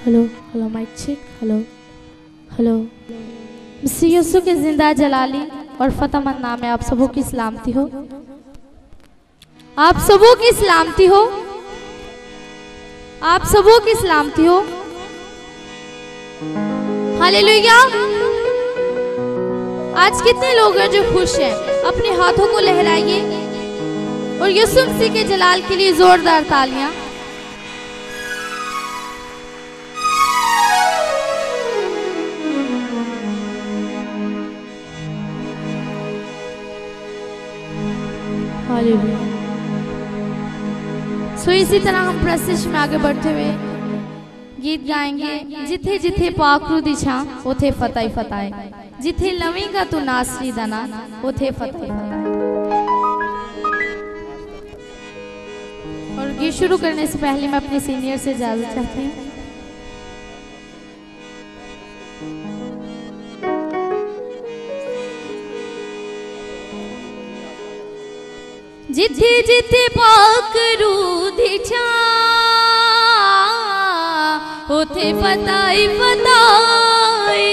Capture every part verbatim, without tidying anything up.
Hello hello mike check. Hello hello. Mister Yusuf के जिंदा जलाली और फतेहमंद नाम है। आप सबों की सलामती हो, आप सबों की सलामती हो, आप सबों की सलामती हो। हालेलुया। आज कितने लोग हैं जो खुश हैं? अपने हाथों को लहराइए और यीशु मसीह के जलाल के लिए जोरदार तालियां। हालेलुया। सो इसी तरह हम प्रशिश में आगे बढ़ते हुए गीत गाएंगे। जिथे जिथे पाखरू दिशा उथे फताई फताए, जिथे लवेगा तू नासरी दाना उथे फताई फताए। और गीत शुरू करने से पहले मैं अपने सीनियर से इजाजत चाहती हूँ। जिथे जिथे पाखरू दिशा उथे फताई फताए,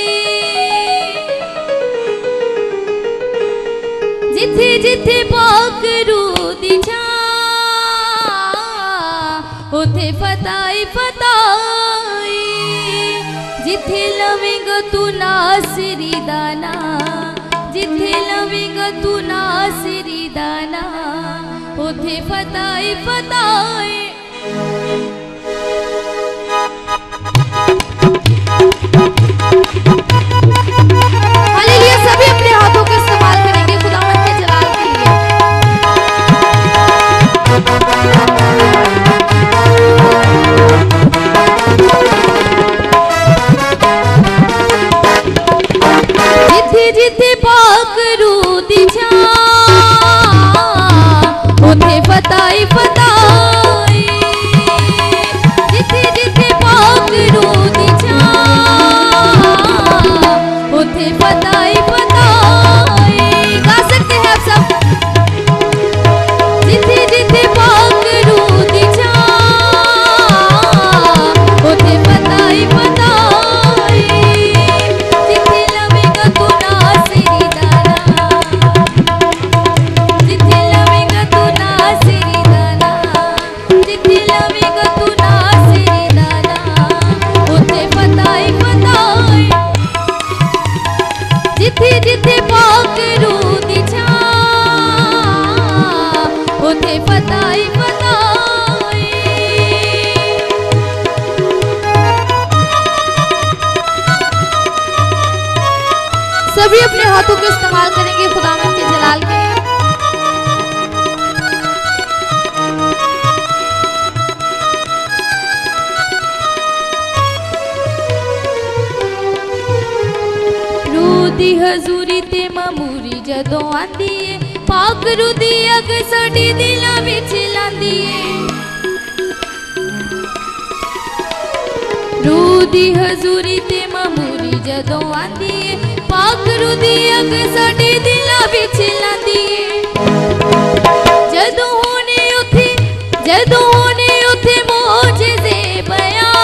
जिथे जिथे पाखरू दिशा उथे फताई फताए, जिथे लवेगा तू नासरी दाना, जिथे लवेगा तू नासरी दाना उथे फताई फताए। हालेलुया। सभी अपने हाथों का इस्तेमाल करेंगे खुदावंद के जलाल के लिए। जिथे जिथे पाखरू दिशा उथे फताई फताए, जिथे जिथे पाखरू दिशा उथे फताई फताए। गा सकते हैं आप सब। जिथे जिथे पाखरू दिशा उथे फताई फताए, जिथे लवेगा तू नासरी दाना, जिथे लवेगा तू नासरी दाना, जिथे लवेगा तू नासरी दाना उथे फताई फताए, जिथे जिथे पाखरू दिशा उथे फताई फताए। सभी अपने हाथों को इस्तेमाल करेंगे खुदावंद के जलाल के लिए। रूदी हजूरी ते मामूरी जदों आंदी है, पाखरू दी अग साडी दिलां विच लांदी है। रूदी हजूरी ते मामूरी जदों आंदी है, पाखरू दी अग साडी दिलां विच लांदी है। जदों होने उथे जदों होने उथे मोजज़े बयां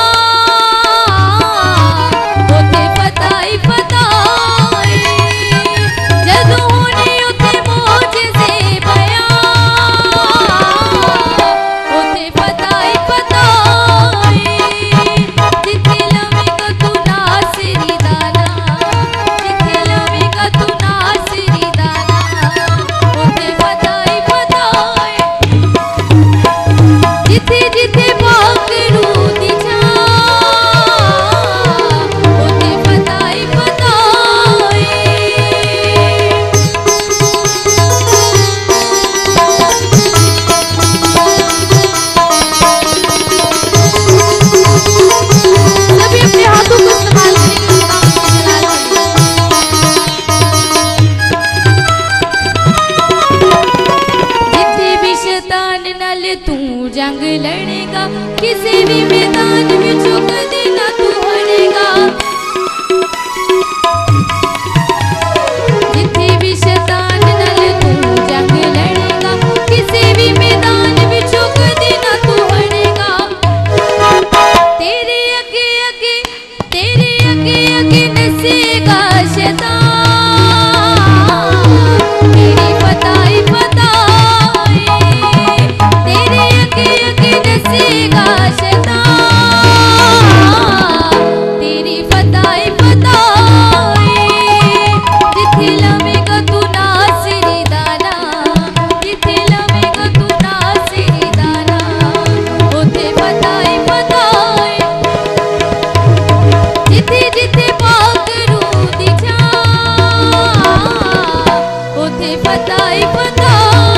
उथे फताई फताए, जदों होने उथे मोजज़े बयां उथे फताई फताए, जिथे लवेगा तू नासरी दाना, जिथे लवेगा तू नासरी दाना उथे फताई फताए, जिथे जिथे पाखरू दिशा उथे फताई फताए। सभी अपने हाथों को इस्तेमाल करेंगे खुदावंद के जलाल के लिए। जिथे भी शैतान नाल तू जंग लड़ेगा, किसी भी मैदान विचों कदे ना तू हारेगा। जिथे भी शैतान नाल तू जंग लड़ेगा, किसी भी मैदान विचों कदे ना तू हारेगा। तेरे अगे पता ही पता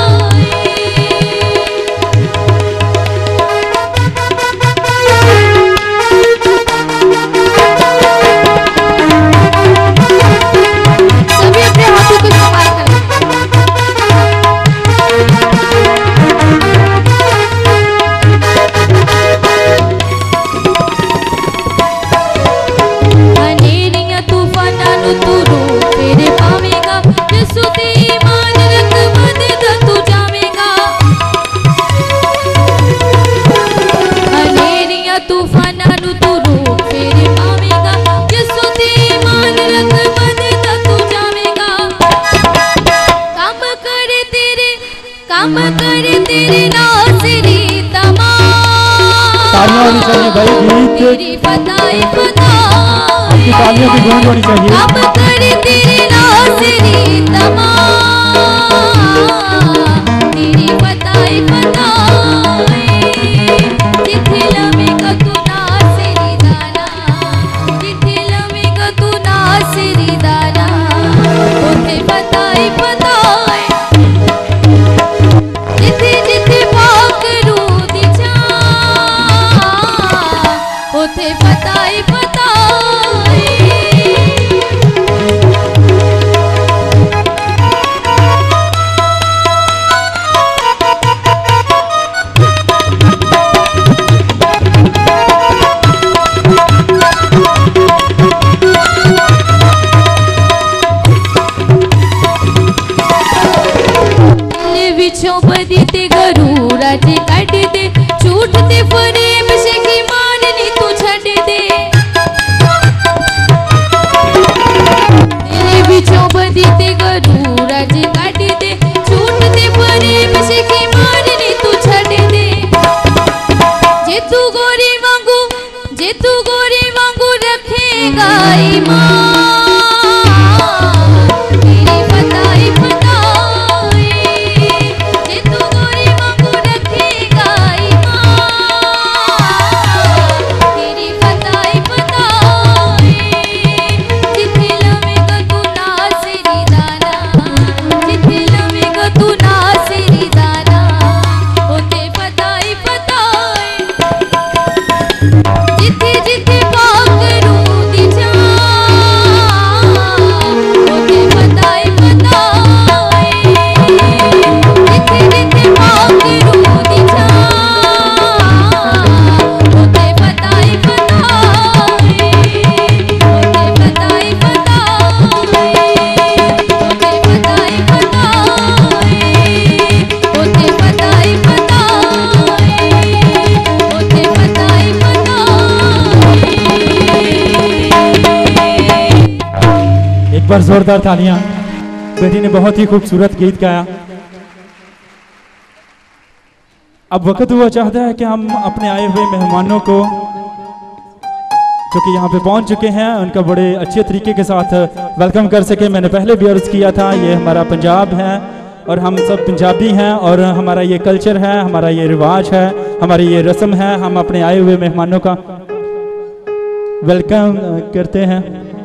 सभी अपने हाथों को इस्तेमाल करें। हनेरियां तूफानां नूं तू रूप फेरे पावेगा, यीशु ते ईमान रख वधदा तू जावेगा। हनेरियां तूफानां नूं तू रूप फेरे पावेगा, यीशु ते ईमान रख वधदा तू जावेगा। काम करे तेरे काम करे तेरे नासरी तमाम, तालियां होनी चाहिए भाई, गीत तेरी पता ही पता आपकी तालियों की गूंज होनी चाहिए। काम करे तेरे नासरी तमाम, तेरी पता ही पता जिथे लवेगा तू नासरी दाना, जिथे लवेगा तू नासरी दाना, उथे पता ही पता जिथे जिथे पाकरू दी छां, उथे पता ही पता विछों बदी ते गरूर अज कट दे, झूठ ते फरेब से की मान नी तू छड़ दे। दिल विछों बदी ते गरूर अज कट दे, झूठ ते फरेब से की मान नी तू छड़ दे। जे तू गोरी वांगू जे तू गोरी वांगू रखेगा ईमान, पर जोरदार तालियां। बेटी ने बहुत ही खूबसूरत गीत गाया। अब वक्त हुआ चाहता है कि हम अपने आए हुए मेहमानों को जो कि यहाँ पे पहुँच चुके हैं उनका बड़े अच्छे तरीके के साथ वेलकम कर सके। मैंने पहले भी अर्ज़ किया था, ये हमारा पंजाब है और हम सब पंजाबी हैं और हमारा ये कल्चर है, हमारा ये रिवाज है, हमारी ये रस्म है। हम अपने आए हुए मेहमानों का वेलकम करते हैं।